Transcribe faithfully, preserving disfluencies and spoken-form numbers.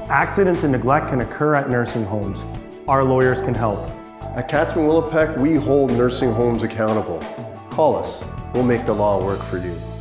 Accidents and neglect can occur at nursing homes. Our lawyers can help. At Katzman Wylupek, we hold nursing homes accountable. Call us. We'll make the law work for you.